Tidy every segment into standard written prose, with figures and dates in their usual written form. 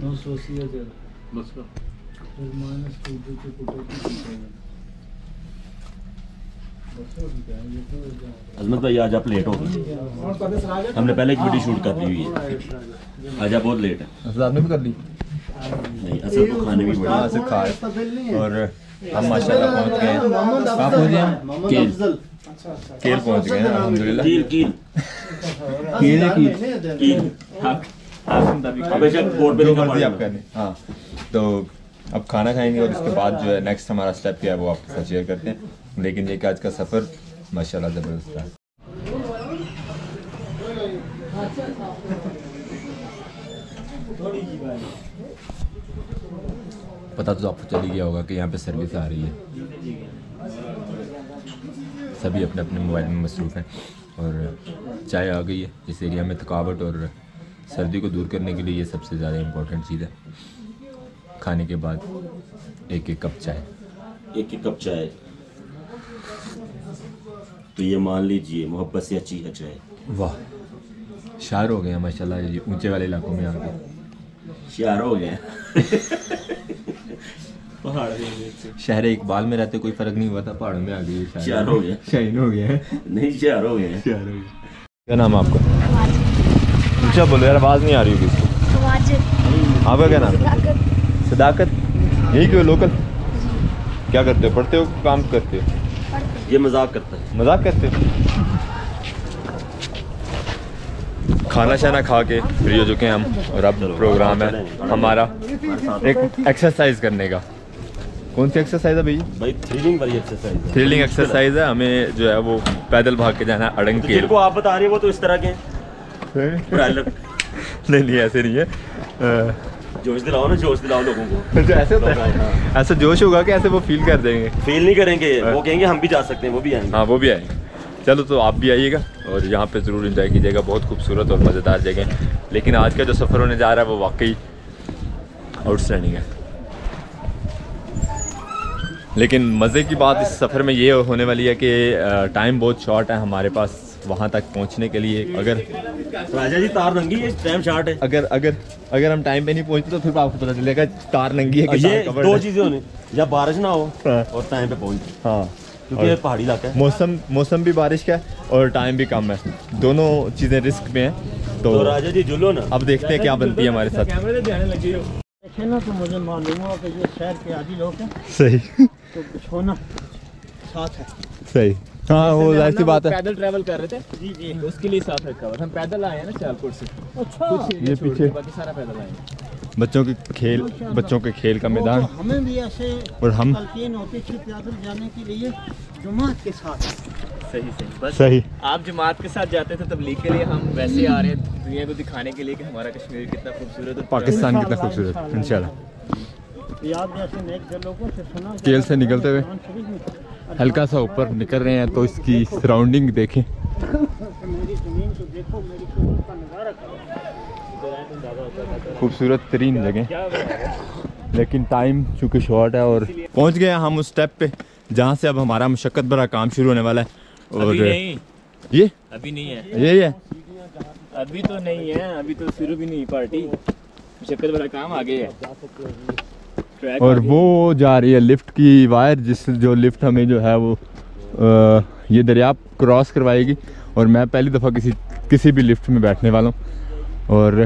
अजमत भाई आज आप लेट हो गए, हमने पहले एक वीडियो शूट कर ली हुई है, आज आप बहुत लेट है। असद ने भी कर ली नहीं, असल तो खाने भी बड़ा से खाए और हम माशाल्लाह पहुंच गए हैं। कहाँ पहुंचे हैं? केल पहुंच गए हैं अल्हम्दुलिल्लाह। कील बोर्ड पे लिखा पड़ा आप करने। हाँ, तो अब खाना खाएंगे और उसके बाद जो है नेक्स्ट हमारा स्टेप क्या है वो आपके साथ शेयर करते हैं। लेकिन ये कि आज का सफ़र माशाल्लाह ज़बरदस्त है। पता तो आपको चल ही गया होगा कि यहाँ पे सर्विस आ रही है, सभी अपने अपने मोबाइल में मसरूफ़ हैं और चाय आ गई है। इस एरिया में थकावट और सर्दी को दूर करने के लिए ये सबसे ज़्यादा इम्पोर्टेंट चीज़ है। खाने के बाद एक एक कप चाय, एक एक कप चाय, तो ये मान लीजिए मोहब्बत से अच्छी है चाय। वाह, शायर हो गए हैं माशाल्लाह। ये ऊंचे वाले इलाकों में आके शायर हो गए। पहाड़ शहर इकबाल में रहते कोई फर्क नहीं हुआ था, पहाड़ों में आ गए शायर हो गए, शाइन हो गया है। नहीं शायर हो गए, शायर हो गए। क्या नाम है आपका? अच्छा बोलो यार, आवाज़ नहीं आ रही होगी इसको। आपका क्या नाम है? सदाकत। यही क्यों लोकल? क्या करते हो, पढ़ते हो, काम करते हो? ये मजाक करता है। मजाक करते हो? खाना शाना खा के फ्री हो चुके हैं हम और अब प्रोग्राम है हमारा एक एक्सरसाइज करने का। कौन सी एक्सरसाइज है भैया? भाई थ्रिलिंग वाली एक्सरसाइज है। थ्रिलिंग एक्सरसाइज है। हमें जो है वो पैदल भाग के जाना है अड़ंग के। जिनको आप बता रहे हो वो तो इस तरह के नहीं ऐसे नहीं है। जोश दिलाओ ना, जोश दिलाओ लोगों को। तो ऐसे होता है? ऐसा जोश होगा कि ऐसे वो फील कर देंगे? फील नहीं करेंगे, वो कहेंगे हम भी जा सकते हैं, वो भी आएंगे। हाँ वो भी आएंगे। चलो तो आप भी आइएगा और यहाँ पे ज़रूर एंजॉय कीजिएगा। बहुत खूबसूरत और मज़ेदार जगह है। लेकिन आज का जो सफ़र होने जा रहा है वो वाकई आउटस्टैंडिंग है। लेकिन मज़े की बात इस सफ़र में ये होने वाली है कि टाइम बहुत शॉर्ट है हमारे पास वहाँ तक पहुँचने के लिए। अगर राजा जी तार नंगी है, टाइम शॉर्ट है। अगर हम टाइम पे नहीं पहुँचते तो फिर आपको पता चलेगा तार नंगी है कि ये दो चीज़ें होने, या बारिश ना हो और टाइम पे पहुँचे। हाँ, क्योंकि पहाड़ी इलाका है, मौसम भी बारिश का है और टाइम भी कम है, दोनों चीज़ें रिस्क में हैं। तो राजा जी जुलो ना, अब देखते हैं क्या बनती है हमारे साथ। ना तो मुझे मालूम हुआ कि ये शहर के आदि लोग हैं। सही, तो छोना साथ है। सही। हाँ वो जाहिर सी बात है। पैदल ट्रैवल कर रहे थे जी जी, तो उसके लिए साथ रखा हुआ। हम पैदल आए हैं ना सियालकोट से। अच्छा, ये पीछे बाकी सारा पैदल आए हैं। बच्चों के खेल का मैदान। तो हमें भी ऐसे और हम तलकीन होती थी पैदल जाने के लिए जमात के साथ। सही बस सही। आप जमात के साथ जाते थे तबलीग के लिए, हम वैसे आ रहे हैं दुनिया को दिखाने के लिए कि हमारा कश्मीर कितना खूबसूरत है, पाकिस्तान कितना खूबसूरत। इंशाल्लाह याद जैसे नेक लोगों से सुना केल से निकलते हुए हल्का सा ऊपर निकल रहे हैं तो इसकी सराउंडिंग देखें। मेरी जमीन को देखो, मेरी कुदरत का नज़ारा करो। खूबसूरत तरीन जगह, लेकिन टाइम चूँकि शॉर्ट है और पहुंच गए हम उस स्टेप पे जहां से अब हमारा मुशक्क़त भरा काम शुरू होने वाला है। और अभी नहीं, ये अभी नहीं है, यही है, अभी तो नहीं है, अभी तो शुरू भी नहीं पार्टी, मुशक्क़त भरा काम आगे है। और वो जा रही है लिफ्ट की वायर, जो लिफ्ट हमें जो है वो ये दरिया क्रॉस करवाएगी। और मैं पहली दफ़ा किसी भी लिफ्ट में बैठने वाला हूँ। और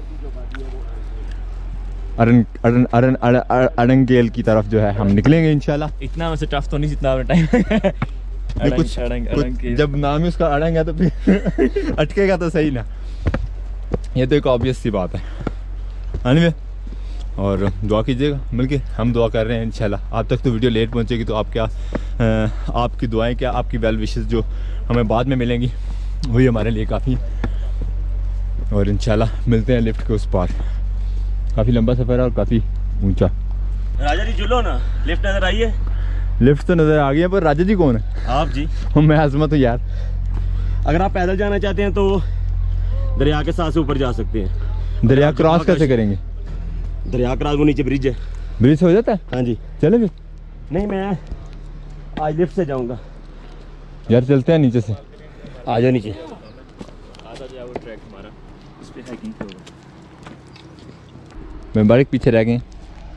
अड़ंगेल की तरफ जो है हम निकलेंगे इंशाल्लाह। इतना वैसे टफ तो नहीं जितना टाइम कुछ जब नाम ही उसका अड़ंग है तो फिर अटकेगा तो सही ना। ये तो एक ऑब्वियस सी बात है। अनिवे और दुआ कीजिएगा मिलके, हम दुआ कर रहे हैं इंशाल्लाह। आप तक तो वीडियो लेट पहुंचेगी तो आप क्या आपकी दुआएं क्या, आपकी वेल विशेस जो हमें बाद में मिलेंगी वही हमारे लिए काफ़ी। और इंशाल्लाह मिलते हैं लिफ्ट के उस पार। काफ़ी लंबा सफ़र है और काफ़ी ऊंचा। राजा जी जुलो ना, लिफ्ट नजर आई है? लिफ्ट तो नज़र आ गई है, पर राजा जी कौन है? आप जी। मैं अजमत हूँ यार। अगर आप पैदल जाना चाहते हैं तो दरिया के साथ से ऊपर जा सकते हैं। दरिया क्रॉस कैसे करेंगे? दरिया क्रॉस, वो नीचे ब्रिज है। ब्रिज हो जाता है? हाँ जी। चले फिर? नहीं, मैं आज लिफ्ट से जाऊंगा यार। चलते हैं नीचे से। आ जाओ नीचे। आता जाओ ट्रैक हमारा, इस पे हाइकिंग होगा। मुबारक पीछे रह गए।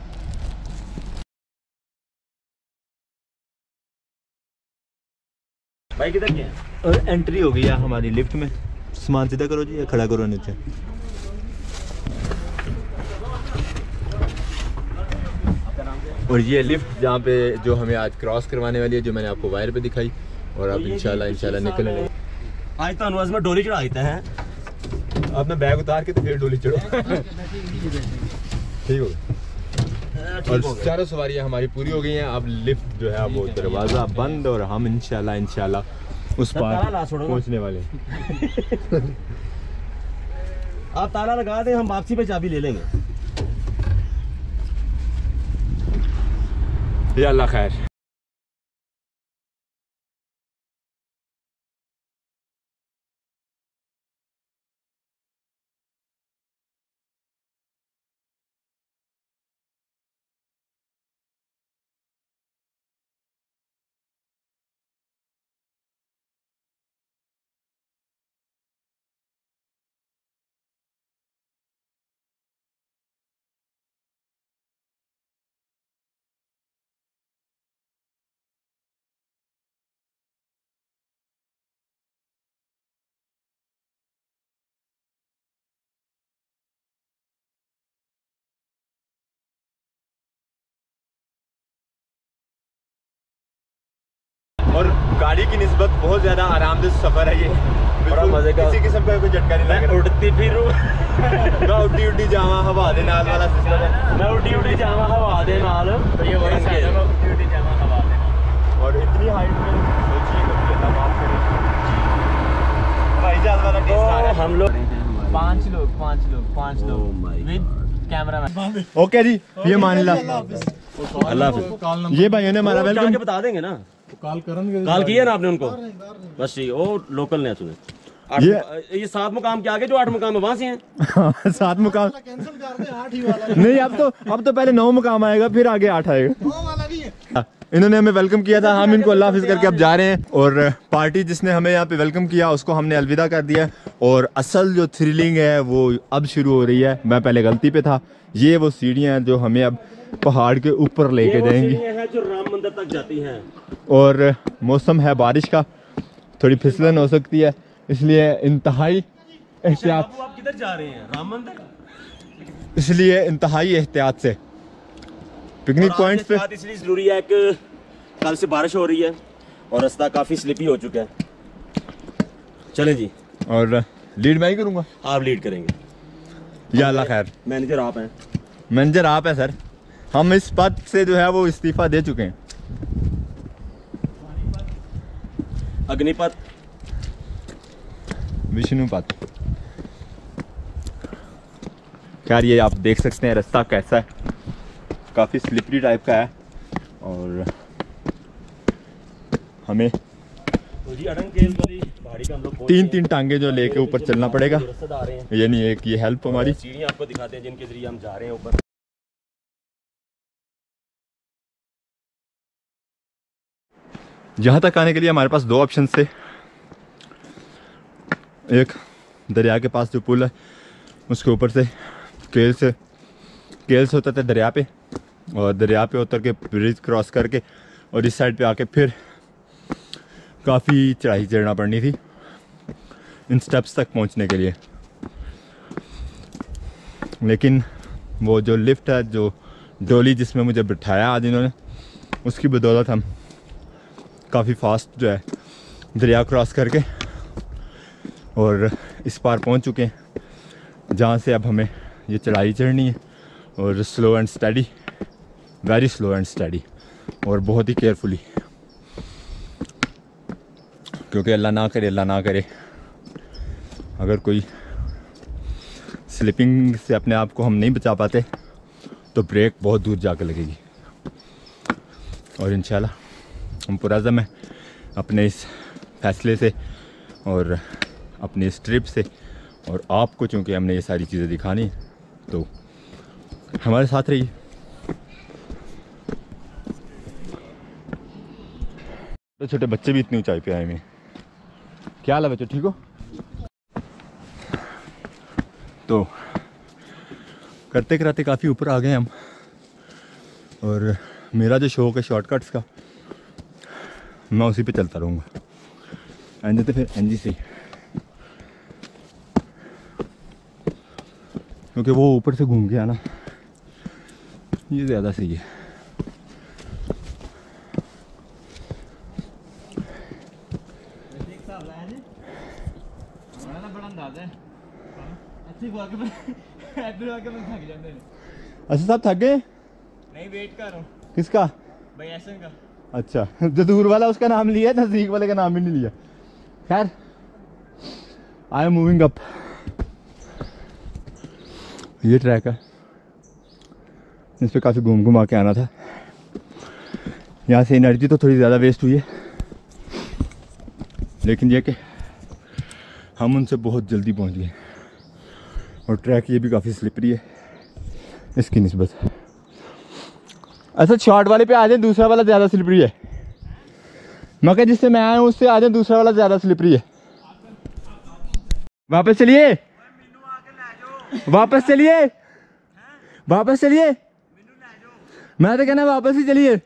भाई किधर गए? और एंट्री हो गई है हमारी लिफ्ट में। सामान सीधा करो जी, या खड़ा करो नीचे। और ये लिफ्ट जहाँ पे जो हमें आज क्रॉस करवाने वाली है, जो मैंने आपको वायर पे दिखाई, और अब इंशाल्लाह निकलने लगे। आज तो अनुवाज में डोली चढ़ाते हैं। आपने बैग उतार के तो फिर डोली चढ़ो। ठीक हो गया। और चारों सवारियाँ हमारी पूरी हो गई हैं। अब लिफ्ट जो है वो दरवाज़ा बंद, और हम इंशाल्लाह उस पार पहुँचने वाले हैं। आप ताला लगा दें, हम वापसी पे चाबी ले लेंगे। या अल्लाह खैर। और गाड़ी की निस्बत बहुत ज़्यादा आरामदेह सफ़र है ये। बड़ा मजे का, किसी किस्म का कोई झटका नहीं लगा। उड़ती फिरूं मैं उड्डी जावा हवा दे नाल वाला सिस्टम है। मैं उड्डी जावा हवा दे नाल, तो ये वही है, मैं उल्टी जामा हवा देना। और इतनी हाइट में सोचिए कभी अल्लाह माफ करे। भाई जहाज वाला टेस्ट आ रहा है। हम लोग 5 लोग Oh my with camera man. Okay जी, ये मान ला। अल्लाह हाफिज़। ये भाइयों ने हमारा वेलकम के बता देंगे ना, कॉल किया ना आपने उनको? बस ठीक, वो लोकल ने सुने। ये 7 मुकाम के आगे जो 8 मुकाम है वहां से हैं। 7 मुकाम कैंसिल कर दे, 8 ही वाला नहीं। अब तो पहले 9 मुकाम आएगा, फिर आगे 8 आएगा। इन्होंने हमें वेलकम किया था, हम इनको अल्लाह हाफिज़ करके अब जा रहे हैं। और पार्टी जिसने हमें यहाँ पे वेलकम किया उसको हमने अलविदा कर दिया। और असल जो थ्रिलिंग है वो अब शुरू हो रही है। मैं पहले गलती पे था। ये वो सीढ़ियाँ हैं जो हमें अब पहाड़ के ऊपर लेके जाएंगी, जो राम मंदिर तक जाती हैं। और मौसम है बारिश का, थोड़ी फिसलन हो सकती है, इसलिए इंतहाई एहतियात। आप किधर जा रहे हैं? राम मंदिर। इसलिए इंतहाई एहतियात से पिकनिक पॉइंट पे। इसलिए जरूरी है कि कल से बारिश हो रही है और रास्ता काफी स्लिपी हो चुका है। चलें जी। और लीड मैं ही करूँगा, आप लीड करेंगे या अल्लाह खैर। मैनेजर आप हैं। मैनेजर आप है सर। हम इस पद से जो है वो इस्तीफा दे चुके हैं। अग्निपथ, विष्णुपथ। खैर ये आप देख सकते हैं रास्ता कैसा है, काफ़ी स्लिपरी टाइप का है। और हमें तो जी अड़ंगेल वाली पहाड़ी का हम लोग 3 टांगे जो लेके ऊपर चलना पड़ेगा, यानी एक ये हेल्प हमारी। सीढ़ियाँ आपको दिखाते हैं जिनके जरिए हम जा रहे हैं ऊपर। यहाँ तक आने के लिए हमारे पास 2 ऑप्शन थे। एक दरिया के पास जो पुल है उसके ऊपर से केल से होता था दरिया पे, और दरिया पे उतर के ब्रिज क्रॉस करके और इस साइड पे आके फिर काफ़ी चढ़ाई चढ़ना पड़नी थी इन स्टेप्स तक पहुँचने के लिए। लेकिन वो जो लिफ्ट है, जो डोली जिसमें मुझे बिठाया आज इन्होंने, उसकी बदौलत हम काफ़ी फास्ट जो है दरिया क्रॉस करके और इस पार पहुंच चुके हैं, जहां से अब हमें ये चढ़ाई चढ़नी है। और slow and study, very slow and study, और बहुत ही केयरफुली, क्योंकि अल्लाह ना करे अगर कोई स्लिपिंग से अपने आप को हम नहीं बचा पाते तो ब्रेक बहुत दूर जाकर लगेगी। और इंशाल्लाह हम पुरज़म हैं अपने इस फैसले से और अपनी इस ट्रिप से। और आपको चूँकि हमने ये सारी चीज़ें दिखानी तो हमारे साथ रहिए। तो छोटे बच्चे भी इतनी ऊंचाई पे आए हुए। क्या हाल है बच्चों, ठीक हो? तो करते कराते काफ़ी ऊपर आ गए हम। और मेरा जो शौक है शॉर्टकट्स का, मैं उसी पे चलता रहूँगा। एनजी तो फिर एनजी से, क्योंकि वो ऊपर से घूम के आना ये ज़्यादा सही है। अच्छा साहब थक गए? नहीं, वेट कर रहा हूँ। किसका? भाई ऐसा का। अच्छा, जो दूर वाला उसका नाम लिया, नजदीक वाले का नाम ही नहीं लिया। खैर, आई एम मूविंग अप। ये ट्रैक है, इस पे काफ़ी घूम घुमा के आना था। यहाँ से एनर्जी तो थोड़ी ज़्यादा वेस्ट हुई है, लेकिन ये कि हम उनसे बहुत जल्दी पहुँच गए। और ट्रैक ये भी काफ़ी स्लिपरी है इसकी निस्बत। अच्छा, शॉर्ट वाले पे आ जाए, दूसरा वाला ज़्यादा स्लिपरी है। मगर जिससे मैं आया हूँ उससे आ जाए, दूसरा वाला ज़्यादा स्लिपरी है। वापस चलिए, वापस चलिए, वापस चलिए। मैं तो कहना वापस ही चलिए।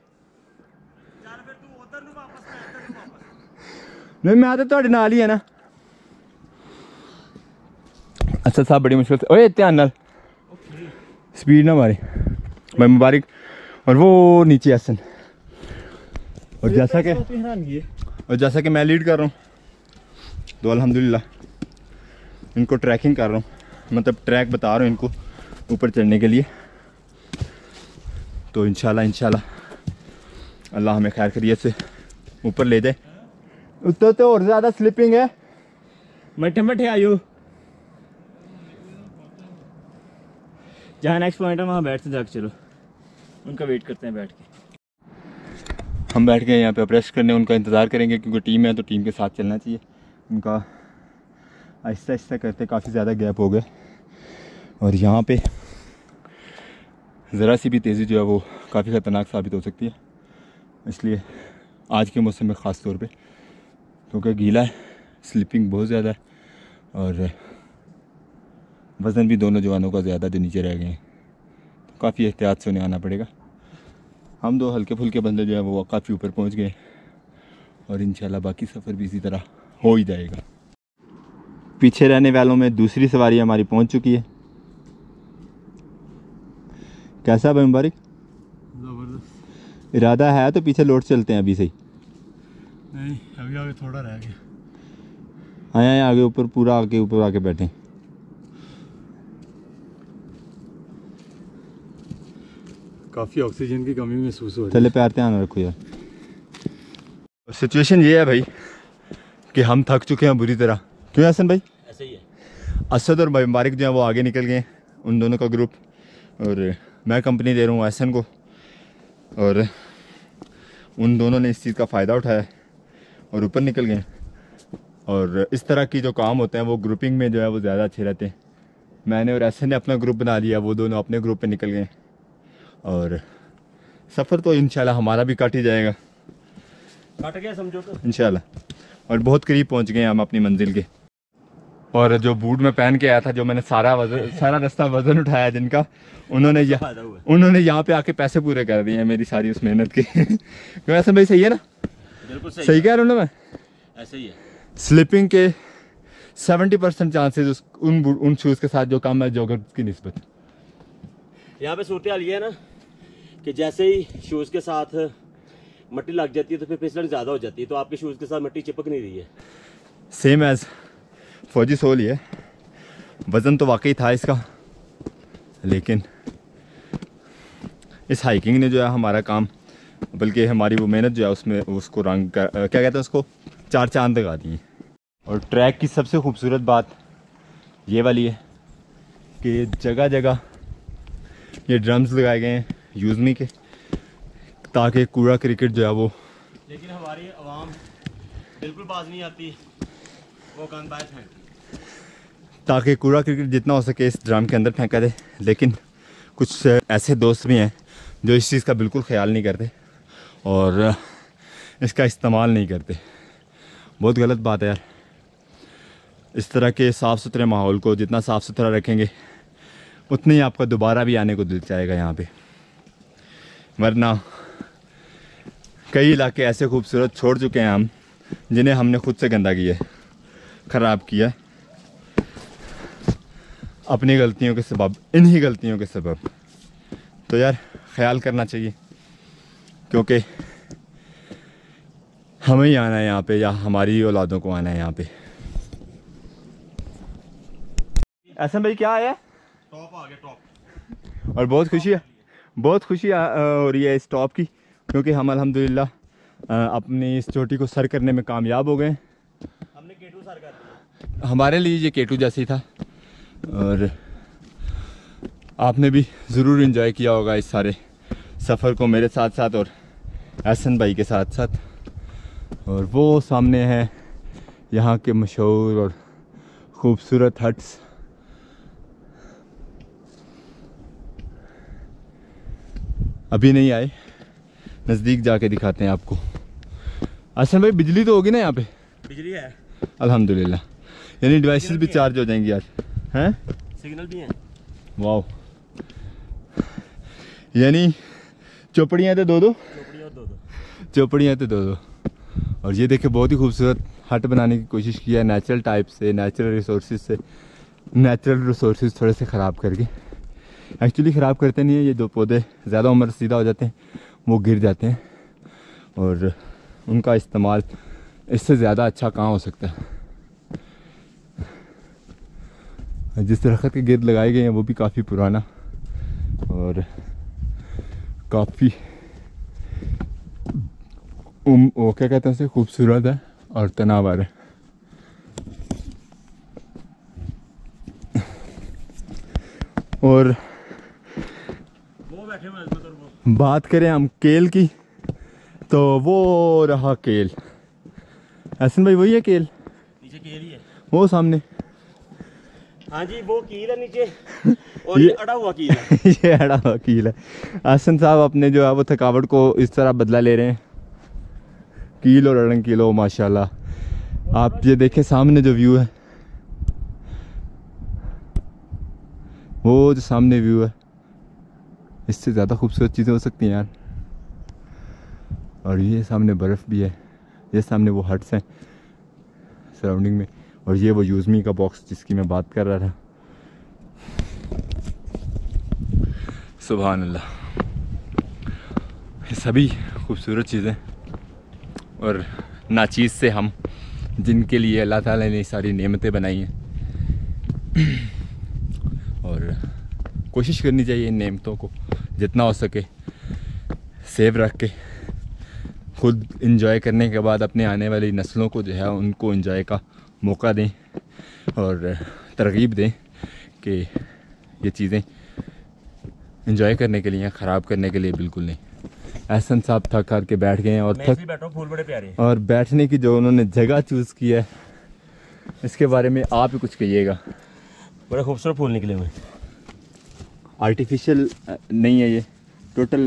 नहीं, मैं तो थोड़े नाल ही है ना। अच्छा साहब, बड़ी मुश्किल से, ओए ध्यान नाल, स्पीड ना मारे भाई, मुबारक। और वो नीचे आसन। और जैसा कि मैं लीड कर रहा हूँ, तो अल्हम्दुलिल्लाह इनको ट्रैकिंग कर रहा हूँ, मतलब ट्रैक बता रहा हूँ इनको ऊपर चढ़ने के लिए। तो इंशाल्लाह अल्लाह हमें खैर खैरियत से ऊपर ले जाए। उत्तर तो और ज़्यादा स्लिपिंग है। मठे मठे आयो, जहाँ नेक्स्ट पॉइंट है वहाँ बैठते जाके चलो, उनका वेट करते हैं बैठ के। हम बैठ गए यहाँ पे रेस्ट करने, उनका इंतज़ार करेंगे क्योंकि टीम है तो टीम के साथ चलना चाहिए। उनका आहिस्ता आहिस्ता करते काफ़ी ज़्यादा गैप हो गए, और यहाँ पे ज़रा सी भी तेज़ी जो है वो काफ़ी ख़तरनाक साबित हो सकती है। इसलिए आज के मौसम में ख़ास तौर पे, क्योंकि गीला है, स्लिपिंग बहुत ज़्यादा है, और वज़न भी दोनों जवानों का ज़्यादा जो नीचे रह गए हैं, तो काफ़ी एहतियात से उन्हें आना पड़ेगा। हम दो हल्के फुल्के बंदे जो है वो काफ़ी ऊपर पहुंच गए, और इंशाल्लाह बाकी सफ़र भी इसी तरह हो ही जाएगा। पीछे रहने वालों में दूसरी सवारी हमारी पहुंच चुकी है। कैसा भाई मुबारक? ज़बरदस्त। इरादा है तो पीछे लौट चलते हैं अभी से ही? नहीं, अभी आगे थोड़ा रह गया। आए आगे ऊपर, पूरा आगे ऊपर आके बैठे। काफ़ी ऑक्सीजन की कमी महसूस हो रही है। चले पैर ध्यान रखो यार। सिचुएशन ये है भाई कि हम थक चुके हैं बुरी तरह। क्यों हसन भाई? ऐसे ही है। असद और भाई मुबारक जो है वो आगे निकल गए, उन दोनों का ग्रुप, और मैं कंपनी दे रहा हूँ हसन को। और उन दोनों ने इस चीज़ का फ़ायदा उठाया और ऊपर निकल गए। और इस तरह की जो काम होते हैं वो ग्रुपिंग में जो है वो ज़्यादा अच्छे रहते हैं। मैंने और हसन ने अपना ग्रुप बना लिया, वो दोनों अपने ग्रुप पे निकल गए, और सफ़र तो इंशाल्लाह हमारा भी कट ही जाएगा, कट गया समझो तो इंशाल्लाह। और बहुत करीब पहुंच गए हम अपनी मंजिल के। और जो बूट में पहन के आया था, जो मैंने सारा रास्ता वज़न उठाया जिनका, उन्होंने यहाँ पे आके पैसे पूरे कर दिए हैं मेरी सारी उस मेहनत के। क्यों ऐसा भाई? सही है ना? बिल्कुल सही कह रहा हूँ ना मैं? ऐसे ही है। स्लिपिंग के 70% चांसेस उन शूज़ के साथ जो कम है जॉगर की निस्बत। यहाँ पे सूरत हाल ये है ना कि जैसे ही शूज़ के साथ मिट्टी लग जाती है तो फिर फिसलन ज़्यादा हो जाती है, तो आपके शूज़ के साथ मिट्टी चिपक नहीं रही है। सेम एज फौजी सोल ही है। वज़न तो वाकई था इसका, लेकिन इस हाइकिंग ने जो है हमारा काम, बल्कि हमारी वो मेहनत जो है उसमें उसको रंग क्या कहते हैं उसको, चार चांद लगा दिए। और ट्रैक की सबसे खूबसूरत बात ये वाली है कि जगह जगह ये ड्रम्स लगाए गए हैं यूज़मी के, ताकि कूड़ा क्रिकेट जो है वो, लेकिन हमारी आवाम बिल्कुल बाज नहीं आती, वो गंद बाहर फेंकती, ताकि कूड़ा क्रिकेट जितना हो सके इस ड्रम के अंदर फेंका दे। लेकिन कुछ ऐसे दोस्त भी हैं जो इस चीज़ का बिल्कुल ख्याल नहीं करते और इसका इस्तेमाल नहीं करते। बहुत गलत बात है यार। इस तरह के साफ़ सुथरे माहौल को जितना साफ़ सुथरा रखेंगे उतने ही आपका दोबारा भी आने को दिल चाहेगा यहाँ पे। वरना कई इलाके ऐसे खूबसूरत छोड़ चुके हैं हम, जिन्हें हमने खुद से गंदा किया है, ख़राब किया अपनी गलतियों के सबब, इन्हीं गलतियों के सबब। तो यार ख्याल करना चाहिए, क्योंकि हमें ही आना है यहाँ पे या हमारी औलादों को आना है यहाँ पे। ऐसा भाई क्या आया? टॉप आ गया, टॉप। और बहुत खुशी हो रही है इस टॉप की, क्योंकि हम अल्हम्दुलिल्लाह अपनी इस चोटी को सर करने में कामयाब हो गए। हमने K2 सर कर दिया। हमारे लिए ये K2 जैसे ही था, और आपने भी ज़रूर एंजॉय किया होगा इस सारे सफ़र को मेरे साथ साथ और एहसन भाई के साथ साथ। और वो सामने है यहाँ के मशहूर और ख़ूबसूरत हट्स। अभी नहीं आए, नज़दीक जाके दिखाते हैं आपको। एहसन भाई बिजली तो होगी ना यहाँ पे? बिजली है अल्हम्दुलिल्लाह, यानी डिवाइसेस भी चार्ज हो जाएंगी आज हैं? सिग्नल भी है। वाह, यानी चौपड़ियाँ तो दो दो, चौपड़ियाँ तो दो दो। और ये देखे बहुत ही खूबसूरत हट बनाने की कोशिश की है, नेचुरल टाइप से, नेचुरल रिसोर्सेज से, नेचुरल रिसोर्सेज थोड़े से ख़राब करके। एक्चुअली ख़राब करते नहीं है, ये दो पौधे ज़्यादा उम्र सीधा हो जाते हैं, वो गिर जाते हैं, और उनका इस्तेमाल इससे ज़्यादा अच्छा कहाँ हो सकता है। जिस दरख्त के गिर्द लगाए गए हैं वो भी काफ़ी पुराना और काफ़ी वो क्या कहते हैं उसे, खूबसूरत है और तनावर है। और वो बैठे हुए हैं। बात करें हम केल की, तो वो रहा केल। एहसन भाई वही है केल? नीचे कील ही है वो सामने। हाँ जी, वो कील है नीचे, और ये अड़ा हुआ कील है। ये अड़ा हुआ कील है। एहसन साहब अपने जो है वो थकावट को इस तरह बदला ले रहे हैं, कील और अड़ंग कील हो माशाल्लाह। आप ये देखें सामने जो व्यू है, वो जो सामने व्यू है, इससे ज़्यादा खूबसूरत चीज़ें हो सकती हैं यार। और ये सामने बर्फ़ भी है, ये सामने वो हट्स हैं सराउंडिंग में, और ये वो यूज़मी का बॉक्स जिसकी मैं बात कर रहा था। सुभान अल्लाह, ये सभी खूबसूरत चीज़ें और नाचीज़ से हम, जिनके लिए अल्लाह ताला ने सारी नेमतें बनाई हैं, और कोशिश करनी चाहिए इन नेमतों को जितना हो सके सेव रख के, खुद इंजॉय करने के बाद अपने आने वाली नस्लों को जो है उनको इंजॉय का मौका दें और तरगीब दें कि ये चीज़ें इंजॉय करने के लिए, ख़राब करने के लिए बिल्कुल नहीं। एहसन साहब थक हार के बैठ गए हैं, और बैठो, फूल बड़े प्यारे हैं। और बैठने की जो उन्होंने जगह चूज़ की है, इसके बारे में आप ही कुछ कहिएगा। बड़े खूबसूरत फूल निकले हुए। आर्टिफिशियल नहीं है ये, टोटल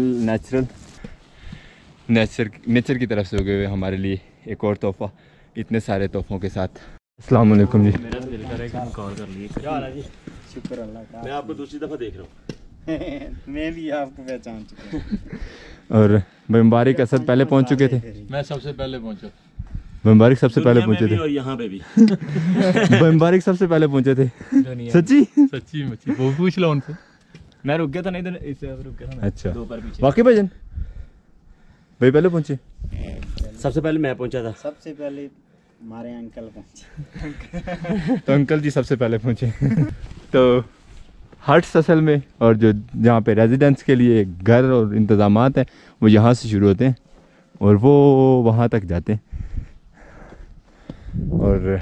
नेचर की तरफ से उगे हुए हमारे लिए एक और तोहफा, इतने सारे तोहफों के साथ। अस्सलाम वालेकुम जी। मेरा दिल कर रहा है कॉल कर लिए। क्या हाल है जी? शुक्र अल्लाह का। मैं आपको दूसरी दफ़ा देख रहा हूँ। मैं भी आपको पहचान चुका हूँ। और मुबारक असद पहले पहुंच चुके थे। मैं सबसे पहले पहुंचा। मुबारक सबसे पहले पहुंचे थे, और यहाँ पे भी मुबारक सबसे पहले पहुंचे थे। सच्ची? सच्ची मच्छी वो पूछ लो उनसे। मैं रुक गया था, नहीं तो इससे रुक गया था मैं। अच्छा, दो बार पीछे। वाकई भाईजान भाई पहले पहुंचे? सबसे पहले मैं पहुंचा था। सबसे पहले हमारे अंकल पहुंचे। तो अंकल जी सबसे पहले पहुंचे। तो हट्स असल में, और जो जहाँ पे रेजिडेंट्स के लिए घर और इंतज़ामात हैं, वो यहाँ से शुरू होते हैं और वो वहाँ तक जाते हैं। और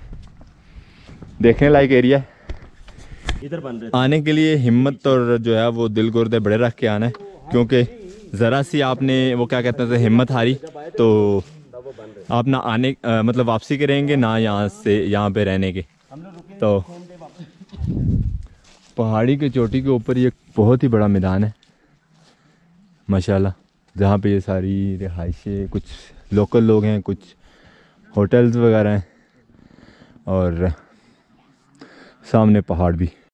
देखने लायक एरिया है। इधर बन रहे आने के लिए हिम्मत और जो है वो दिल गुर्दे बड़े रख के आना है, क्योंकि ज़रा सी आपने वो क्या कहते हैं हिम्मत हारी तो आप ना आने मतलब वापसी के रहेंगे ना यहाँ से यहाँ पे रहने के। तो पहाड़ी के चोटी के ऊपर ये बहुत ही बड़ा मैदान है माशाल्लाह, जहाँ पे ये सारी रिहाइशें, कुछ लोकल लोग हैं, कुछ होटल्स वगैरह हैं, और सामने पहाड़ भी।